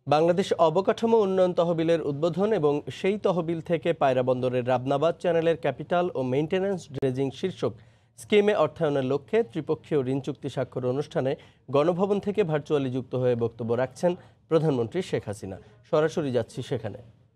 বাংলাদেশ অবকাঠামো উন্নয়ন তহবিলের উদ্বোধন এবং সেই তহবিল থেকে পায়রা বন্দরের রাবনাবাদ চ্যানেলের ক্যাপিটাল ও মেইনটেন্যান্স ড্রেজিং শীর্ষক স্কিমে অর্থায়নের লক্ষ্যে ত্রিপক্ষীয় ঋণ চুক্তি স্বাক্ষর অনুষ্ঠানে গণভবন থেকে ভার্চুয়ালি যুক্ত হয়ে বক্তব্য রাখছেন প্রধানমন্ত্রী শেখ হাসিনা। সরাসরি যাচ্ছি সেখানে।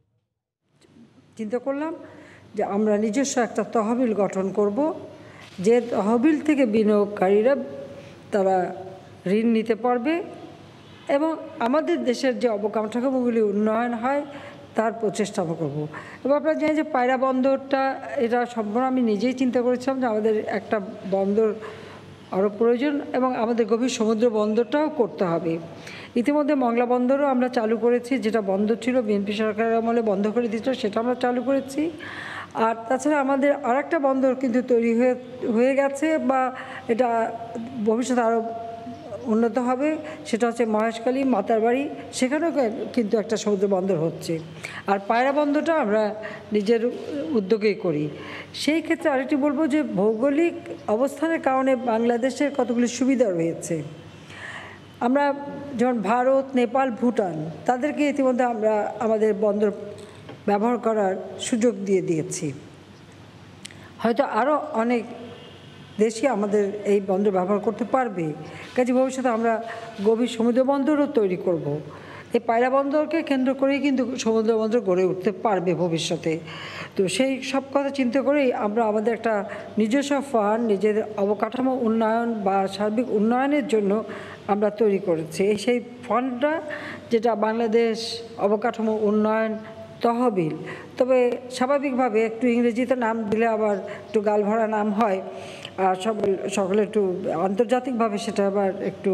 চিন্তা করলাম যে আমরা নিজস্ব একটা তহবিল গঠন করব, যে তহবিল থেকে বিনিয়োগকারীরা তারা ঋণ নিতে পারবে এবং আমাদের দেশের যে অবকাঠামোগুলি উন্নয়ন হয় তার প্রচেষ্টা আমরা করবো। এবং আপনারা জানেন যে পায়রা বন্দরটা এটা সম্পূর্ণ আমি নিজেই চিন্তা করেছিলাম যে আমাদের একটা বন্দর আরও প্রয়োজন এবং আমাদের গভীর সমুদ্র বন্দরটাও করতে হবে। ইতিমধ্যে মংলা বন্দরও আমরা চালু করেছি, যেটা বন্ধ ছিল, বিএনপি সরকারের আমলে বন্ধ করে দিয়েছিল, সেটা আমরা চালু করেছি। আর তাছাড়া আমাদের আরেকটা বন্দর কিন্তু তৈরি হয়ে গেছে বা এটা ভবিষ্যতে আরও উন্নত হবে, সেটা হচ্ছে মহেশখালী মাতারবাড়ি, সেখানেও কিন্তু একটা সমুদ্র বন্দর হচ্ছে। আর পায়রা বন্দরটা আমরা নিজের উদ্যোগেই করি। সেই ক্ষেত্রে আরেকটি বলবো যে ভৌগোলিক অবস্থানের কারণে বাংলাদেশের কতগুলি সুবিধা রয়েছে। আমরা যেমন ভারত, নেপাল, ভুটান তাদেরকে ইতিমধ্যে আমরা আমাদের বন্দর ব্যবহার করার সুযোগ দিয়েছি। হয়তো আরও অনেক দেশই আমাদের এই বন্দর ব্যবহার করতে পারবে। কাজে ভবিষ্যতে আমরা গভীর সমুদ্র বন্দরও তৈরি করব। এই পায়রা বন্দরকে কেন্দ্র করেই কিন্তু সমুদ্র বন্দর গড়ে উঠতে পারবে ভবিষ্যতে। তো সেই সব কথা চিন্তা করেই আমরা আমাদের একটা নিজস্ব ফান্ড, নিজের অবকাঠামো উন্নয়ন বা সার্বিক উন্নয়নের জন্য আমরা তৈরি করেছি। সেই ফান্ডটা যেটা বাংলাদেশ অবকাঠামো উন্নয়ন তহবিল, তবে স্বাভাবিকভাবে একটু ইংরেজিতে নাম দিলে আবার একটু গালভরা নাম হয়, আর সকলে একটু আন্তর্জাতিকভাবে সেটা আবার একটু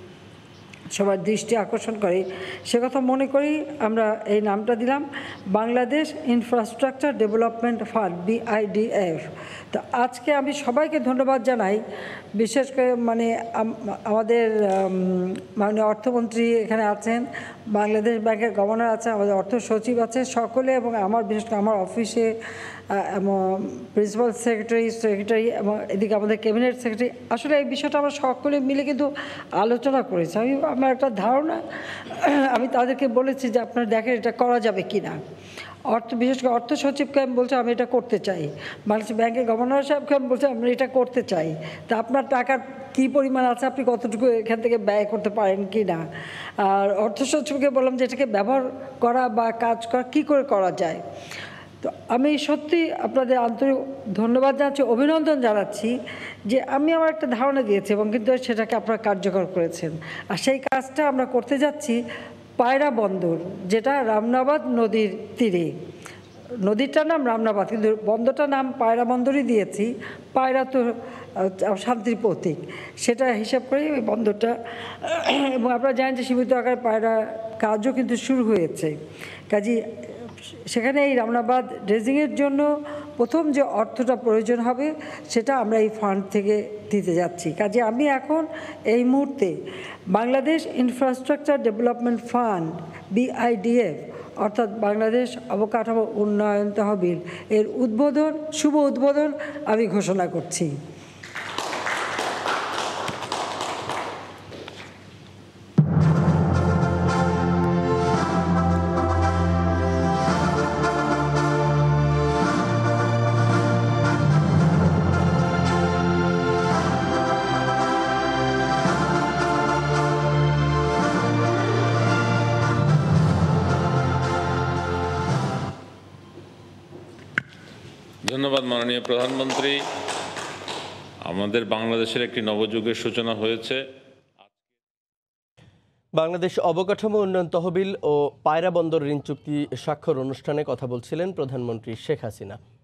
সবার দৃষ্টি আকর্ষণ করে। সে কথা মনে করি আমরা এই নামটা দিলাম Bangladesh infrastructure development fund, BIDF। তো আজকে আমি সবাইকে ধন্যবাদ জানাই, বিশেষ করে আমাদের মাননীয় অর্থমন্ত্রী এখানে আছেন, বাংলাদেশ ব্যাংকের গভর্নর আছে, আমাদের অর্থ সচিব আছে, সকলে, এবং আমার বিশেষ করে আমার অফিসে প্রিন্সিপাল সেক্রেটারি এবং এদিকে আমাদের ক্যাবিনেট সেক্রেটারি, আসলে এই বিষয়টা আমরা সকলে মিলে কিন্তু আলোচনা করেছি। আমার একটা ধারণা, আমি তাদেরকে বলেছি যে আপনারা দেখেন এটা করা যাবে কি না। বিশেষ করে অর্থ সচিবকে আমি বলছি আমি এটা করতে চাই, বাংলাদেশ ব্যাংকের গভর্নর সাহেবকে আমি বলছি আমরা এটা করতে চাই। তা আপনার টাকার কী পরিমাণ আছে, আপনি কতটুকু এখান থেকে ব্যয় করতে পারেন কি না। আর অর্থ সচিবকে বললাম যে এটাকে ব্যবহার করা বা কাজ করা কী করে করা যায়। তো আমি সত্যি আপনাদের আন্তরিক ধন্যবাদ জানাচ্ছি, অভিনন্দন জানাচ্ছি যে আমি আমার একটা ধারণা দিয়েছি এবং কিন্তু সেটাকে আপনারা কার্যকর করেছেন। আর সেই কাজটা আমরা করতে যাচ্ছি পায়রা বন্দর, যেটা রামনাবাদ নদীর তীরে। নদীটার নাম রামনাবাদ, কিন্তু বন্দরটার নাম পায়রা বন্দরই দিয়েছি। পায়রা তো শান্তির প্রতীক, সেটা হিসাব করেই ওই বন্দরটা। এবং আপনারা জানেন যে সীমিত আকারে পায়রা কাজও কিন্তু শুরু হয়েছে। কাজী সেখানে এই রামনাবাদ ড্রেজিংয়ের জন্য প্রথম যে অর্থটা প্রয়োজন হবে সেটা আমরা এই ফান্ড থেকে দিতে যাচ্ছি। কাজে আমি এখন এই মুহূর্তে Bangladesh infrastructure development fund, BIDF, অর্থাৎ বাংলাদেশ অবকাঠামো উন্নয়ন তহবিল, এর শুভ উদ্বোধন আমি ঘোষণা করছি। ধন্যবাদ মাননীয় প্রধানমন্ত্রী। আমাদের বাংলাদেশের একটি নবযুগের সূচনা হয়েছে। বাংলাদেশ অবকাঠামো উন্নয়ন তহবিল ও পায়রা বন্দর ঋণ চুক্তি স্বাক্ষর অনুষ্ঠানে কথা বলছিলেন প্রধানমন্ত্রী শেখ হাসিনা।